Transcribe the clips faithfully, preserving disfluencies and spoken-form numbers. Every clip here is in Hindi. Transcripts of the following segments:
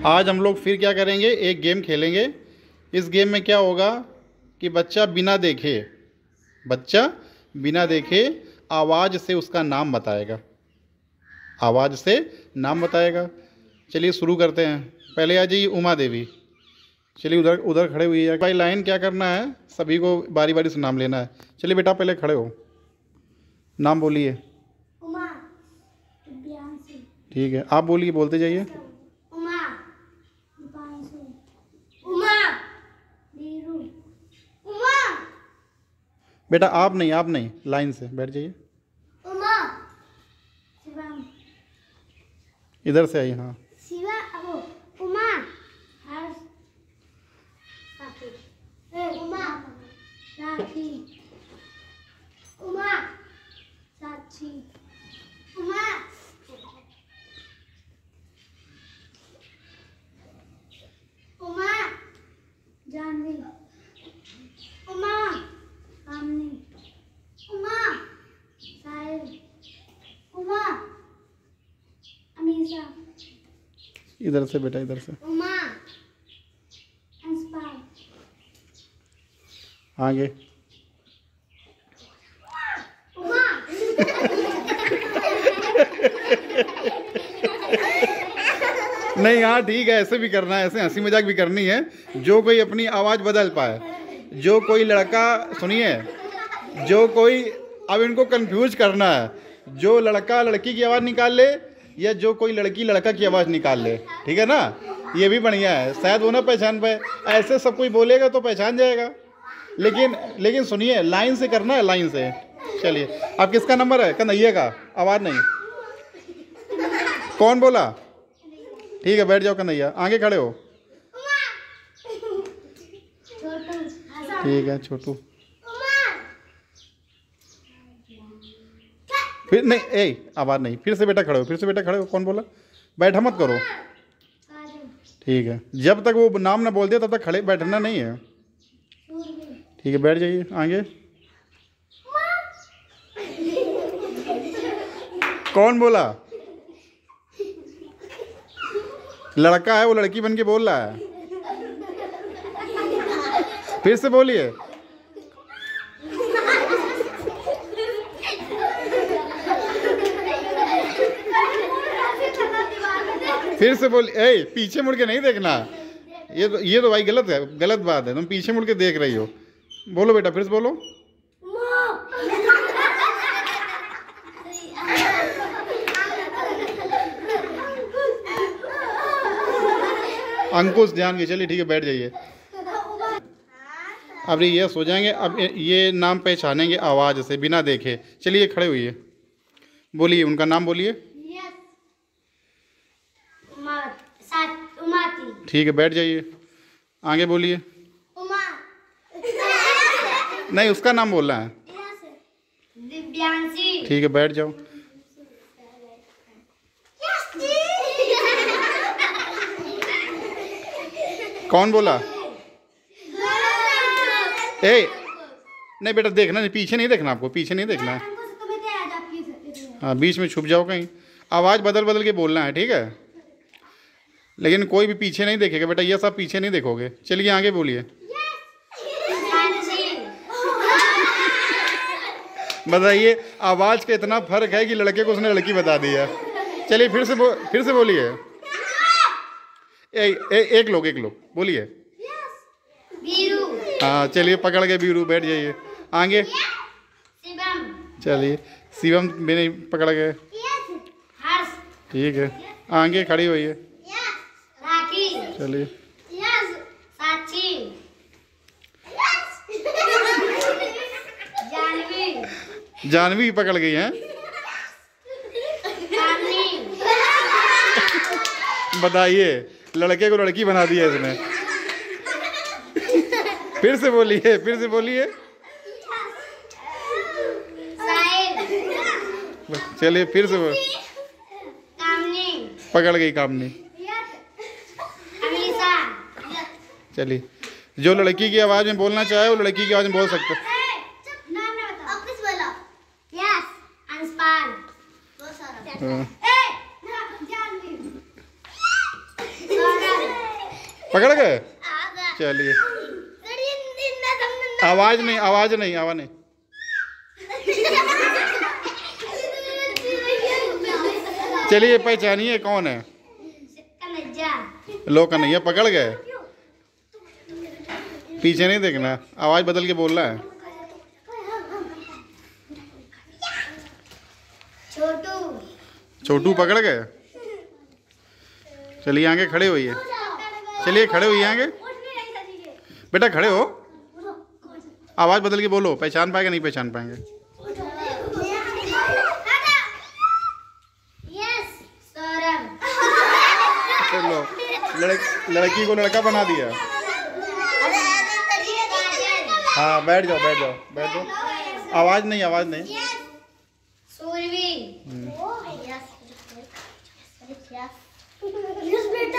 आज हम लोग फिर क्या करेंगे, एक गेम खेलेंगे। इस गेम में क्या होगा कि बच्चा बिना देखे बच्चा बिना देखे आवाज़ से उसका नाम बताएगा, आवाज़ से नाम बताएगा। चलिए शुरू करते हैं। पहले आ जाइए उमा देवी। चलिए उधर उधर खड़े हुई है भाई। लाइन क्या करना है, सभी को बारी बारी से नाम लेना है। चलिए बेटा पहले खड़े हो, नाम बोलिए। उमा। ठीक है, आप बोलिए, बोलते जाइए। उमा। उमा। उमा। बेटा आप नहीं, आप नहीं, लाइन से बैठ जाइए। उमा। शिवम। इधर से आइए। हाँ शिवा। अब उमा। हर्ष। साथी। ए उमा। राखी। उमा। साक्षी। उमा। उमा। जानवी। उमा। आमनी। उमा। साहिल। उमा। अमीषा। इधर से बेटा, इधर से उमा। अंशपाल। आगे। उमा। नहीं, हाँ ठीक है, ऐसे भी करना है, ऐसे हंसी मजाक भी करनी है। जो कोई अपनी आवाज़ बदल पाए, जो कोई लड़का, सुनिए, जो कोई, अब इनको कंफ्यूज करना है, जो लड़का लड़की की आवाज़ निकाल ले या जो कोई लड़की लड़का की आवाज़ निकाल ले, ठीक है ना। ये भी बढ़िया है, शायद वो ना पहचान पाए। ऐसे सब कोई बोलेगा तो पहचान जाएगा। लेकिन लेकिन सुनिए, लाइन से करना है, लाइन से। चलिए, अब किसका नंबर है? कन्हैया का। आवाज़ नहीं, कौन बोला? ठीक है, बैठ जाओ कन्हैया, आगे खड़े हो। ठीक है छोटू। फिर नहीं, ए आवाज़ नहीं, फिर से बेटा खड़े हो, फिर से बेटा खड़े हो। कौन बोला? बैठा मत करो। ठीक है, जब तक वो नाम ना बोल दे तब तक खड़े बैठना नहीं है। ठीक है, बैठ जाइए आगे। कौन बोला? लड़का है, वो लड़की बन के बोल रहा है। फिर से बोलिए। फिर से बोल। ए पीछे मुड़ के नहीं देखना, ये तो ये तो भाई गलत है, गलत बात है। तुम पीछे मुड़ के देख रही हो। बोलो बेटा, फिर से बोलो। अंकुश ध्यान के। चलिए ठीक है, बैठ जाइए। अब ये सो जाएंगे। अब ये नाम पहचानेंगे आवाज़ से, बिना देखे। चलिए खड़े हुई है, बोलिए उनका नाम बोलिए। ठीक है, बैठ जाइए, आगे बोलिए। उमा। नहीं, उसका नाम बोलना है। दिव्यांशी। ठीक है, बैठ जाओ। कौन बोला? ए नहीं बेटा, देखना नहीं, पीछे नहीं देखना, आपको पीछे नहीं देखना है। हाँ, बीच में छुप जाओ कहीं। आवाज़ बदल बदल के बोलना है, ठीक है। लेकिन कोई भी पीछे नहीं देखेगा बेटा, ये सब पीछे नहीं देखोगे। चलिए आगे बोलिए। बताइए, आवाज़ का इतना फर्क है कि लड़के को उसने लड़की बता दी है। चलिए फिर से बो, फिर से बोलिए। ए, ए, एक लोग एक लोग बोलिए। बीरू। हाँ चलिए, पकड़ के बीरू, बैठ जाइए आगे। शिवम। चलिए, शिवम भी नहीं पकड़ गए। हर्ष। ठीक है, आगे खड़ी हुई है। राखी। चलिए। साक्षी। जानवी। जानवी पकड़ गई हैं। बताइए, लड़के को लड़की बना दिया इसने। फिर से बोलिए, फिर से बोलिए। चलिए फिर से बोल। कामनी। पकड़ गई कामनी। अमीषा। चलिए, जो लड़की की आवाज़ में बोलना चाहे वो लड़की की आवाज़ में बोल सकते हैं। अंशपाल। पकड़ गए? आगा। चलिए, सर, ये इतना तुमने आवाज नहीं, आवाज नहीं, आवाज नहीं। चलिए पहचानिए कौन है? कन्हैया। लो कन्हैया पकड़ गए। पीछे नहीं देखना, आवाज बदल के बोलना है। छोटू। छोटू पकड़ गए। चलिए आगे खड़े होइए। चलिए खड़े होइए आगे। बेटा खड़े हो, आवाज बदल के बोलो, पहचान पाएगा नहीं पहचान पाएंगे। यस सौरभ। चलो लड़क, लड़की को लड़का बना दिया। हाँ बैठ जाओ बैठ जाओ बैठ जाओ। आवाज नहीं, आवाज नहीं। सूर्वी। यस बेटा।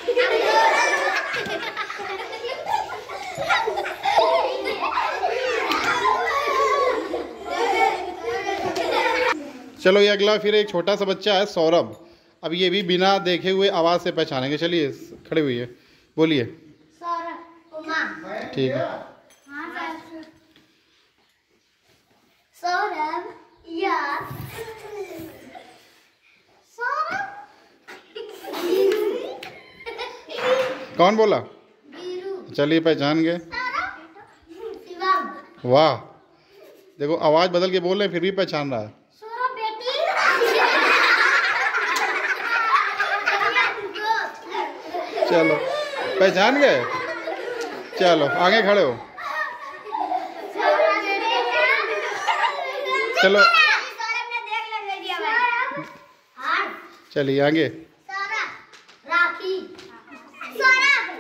चलो ये अगला फिर एक छोटा सा बच्चा है सौरभ। अब ये भी बिना देखे हुए आवाज से पहचानेंगे। चलिए खड़े हुई है, बोलिए। सौरभ। उमा। ठीक है। सौरभ। यस सौरभ। कौन बोला? वीरू। चलिए पहचान गए। शिवम। वाह, देखो आवाज बदल के बोल रहे हैं फिर भी पहचान रहा है। सौरभ बेटी। चलो पहचान गए। चलो आगे खड़े हो। चलो चलिए आगे। राखी। सौरभ।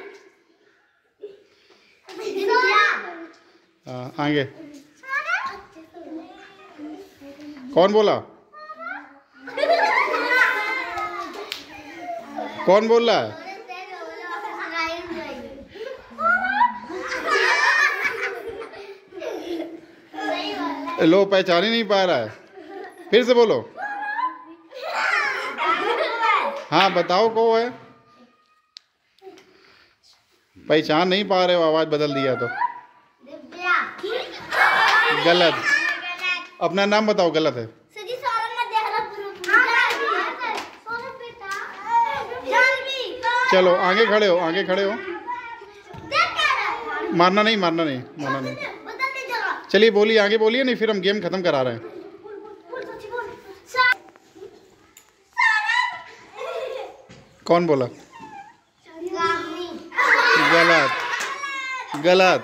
हाँ आगे। कौन बोला? कौन बोल रहा है? लो पहचान ही नहीं पा रहा है, फिर से बोलो। हाँ बताओ कौन है? पहचान नहीं पा रहे हो, आवाज बदल दिया तो। गलत। अपना नाम बताओ। गलत है। चलो आगे खड़े हो, आगे खड़े हो। मारना नहीं, मारना नहीं, मारना नहीं। चलिए बोलिए, आगे बोलिए, नहीं फिर हम गेम खत्म करा रहे हैं। कौन बोला? गलत, गलत।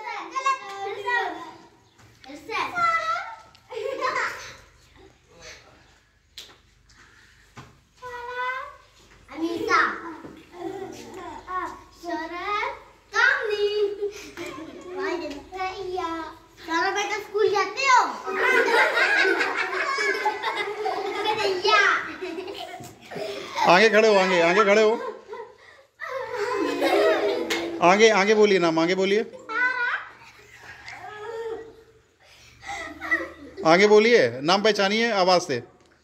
स्कूल जाते हो? आगे खड़े हो, आगे आगे खड़े हो। आगे आगे बोलिए, नाम आगे बोलिए, आगे बोलिए, नाम पहचानिए आवाज से।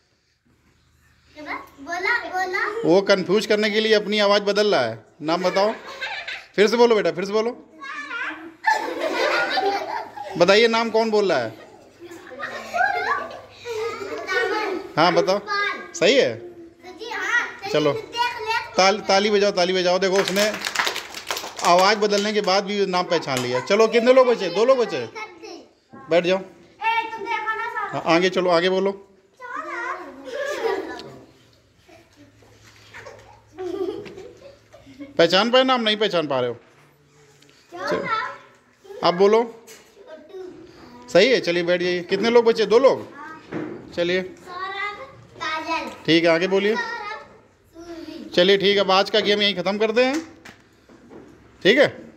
बोला बोला। वो कंफ्यूज करने के लिए अपनी आवाज बदल रहा है। नाम बताओ, फिर से बोलो बेटा, फिर से बोलो। बताइए नाम कौन बोल रहा है? हाँ बताओ। सही है। चलो ताल ताली बजाओ, ताली बजाओ। देखो उसने आवाज बदलने के बाद भी नाम पहचान लिया। चलो कितने लोग बचे? दो लोग बचे। बैठ जाओ। हाँ आगे चलो, आगे बोलो। पहचान पाए नाम? नहीं पहचान पा रहे हो? चलो आप बोलो। सही है, चलिए बैठ जाइए। कितने लोग बचे? दो लोग। चलिए ठीक है, आगे बोलिए। चलिए ठीक है, अब आज का गेम यहीं ख़त्म करते हैं। ठीक है।